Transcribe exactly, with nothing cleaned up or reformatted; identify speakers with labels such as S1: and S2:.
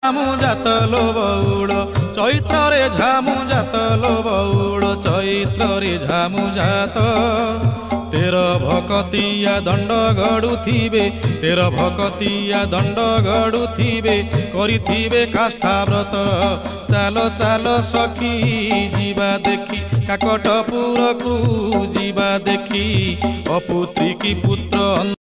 S1: ঝামু জাত লো বৌড় চৈত্রে ঝামু জাত লো বৌড় চৈত্রে ঝামু জাত তের ভকতিয়া দণ্ড গড়ুথিবে তের ভকতিয়া দণ্ড গড়ুথিবে করিথিবে কাষ্ঠাব্রত চাল চাল সখী ଯିବା দেখি কাকটপুরকু ଯିବା দেখি অপুত্রী কি পুত্র